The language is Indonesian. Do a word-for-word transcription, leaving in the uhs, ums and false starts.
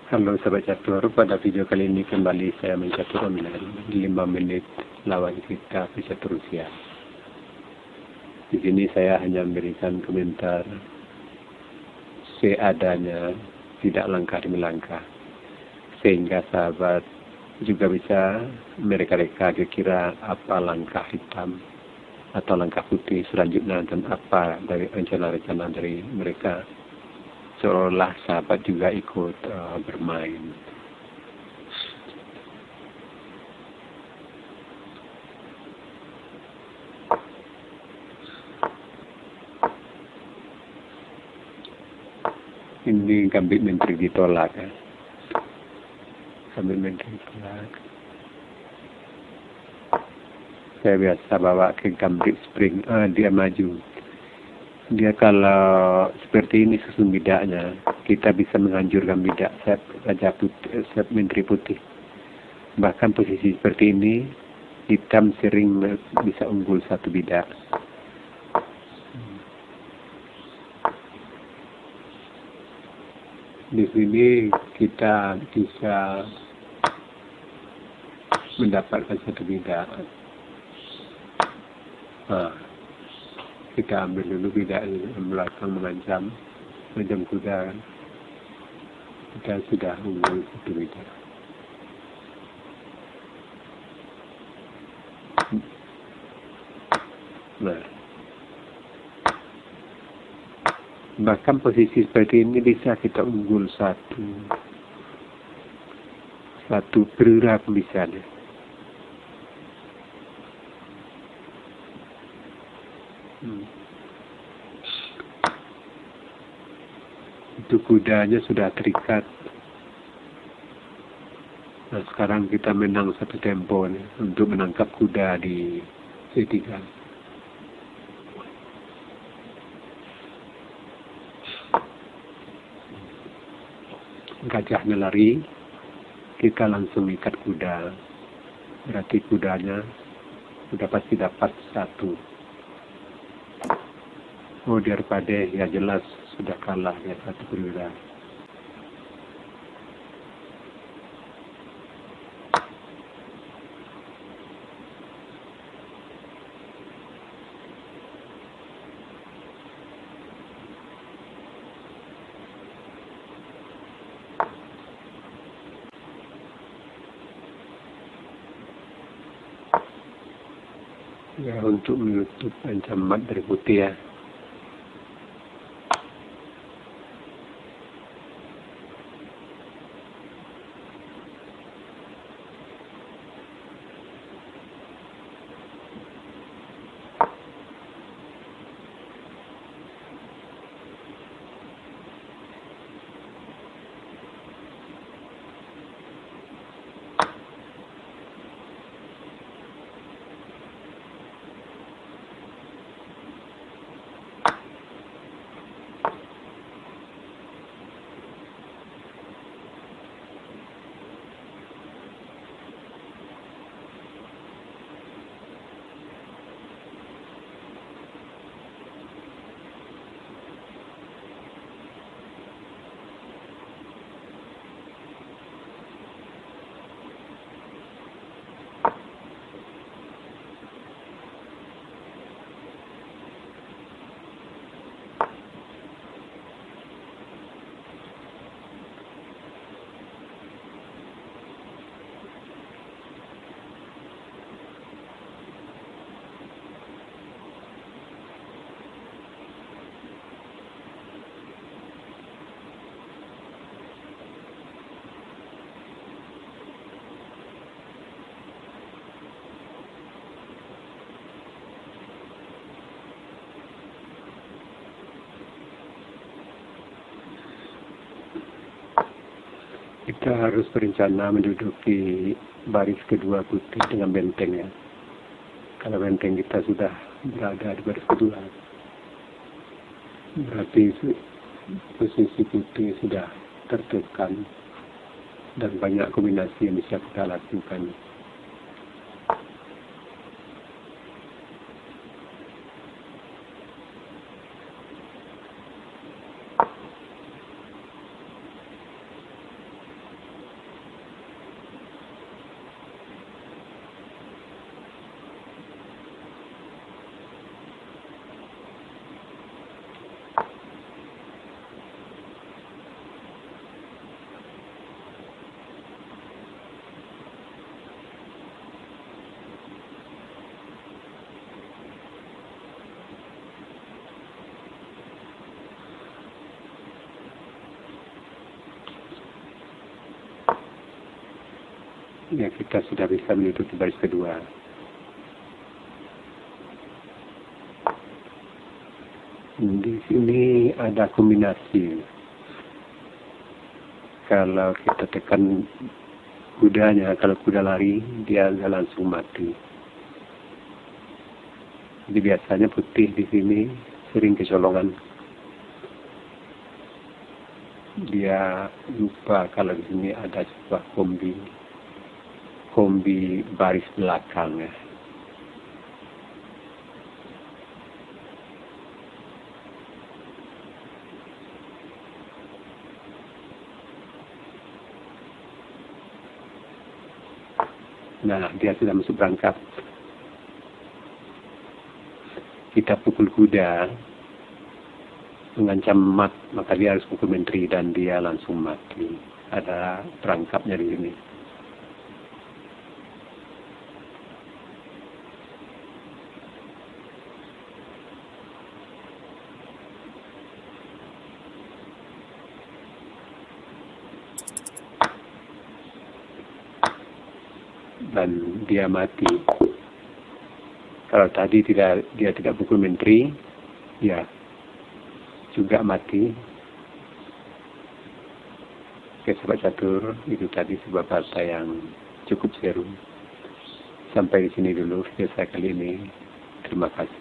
Halo Sobat Catur, pada video kali ini kembali saya mencatur lima menit lawan kita pecatur Rusia. Di sini saya hanya memberikan komentar seadanya, tidak langkah demi langkah, sehingga sahabat juga bisa mereka-reka kira-kira apa langkah hitam atau langkah putih selanjutnya dan apa dari rencana-rencana dari mereka. Seolah sahabat juga ikut uh, bermain. Ini gambit menteri ditolak ya. Gambit menteri ditolak. Saya biasa bawa ke gambit spring, ah, dia maju. Dia kalau seperti ini susun bidaknya, kita bisa menghancurkan bidak set raja putih, set menteri putih. Bahkan posisi seperti ini, hitam sering bisa unggul satu bidak. Di sini kita bisa mendapatkan satu bidak. Nah, kita ambil dulu bidak belakang mengancam mengancam kuda, kita sudah unggul satu bidak. Nah, bahkan posisi seperti ini bisa kita unggul satu satu perwira bisa deh. Hmm. Itu kudanya sudah terikat. Nah, sekarang kita menang satu tempo nih, untuk menangkap kuda di C tiga. Gajahnya lari, kita langsung ikat kuda. Berarti kudanya sudah pasti dapat satu. Oh, daripada ya jelas sudah kalah ya satu perwira. Ya, untuk menutup ancaman dari putih ya. Kita harus berencana menduduki baris kedua putih dengan benteng ya. Kalau benteng kita sudah berada di baris kedua, berarti posisi putih sudah tertekan dan banyak kombinasi yang bisa kita lakukan. Ya, kita sudah bisa menutupi baris kedua. Di sini ada kombinasi. Kalau kita tekan kudanya, kalau kuda lari, dia langsung mati. Jadi biasanya putih di sini sering kecolongan. Dia lupa kalau di sini ada sebuah kombi, kombi baris belakang ya. Nah, dia sudah masuk berangkat. Kita pukul kuda, mengancam mat, maka dia harus pukul menteri dan dia langsung mati. Ada perangkapnya di sini. Dan dia mati. Kalau tadi tidak dia tidak pukul menteri, ya juga mati. Oke, sobat catur, itu tadi sebuah partai yang cukup seru. Sampai di sini dulu video saya kali ini. Terima kasih.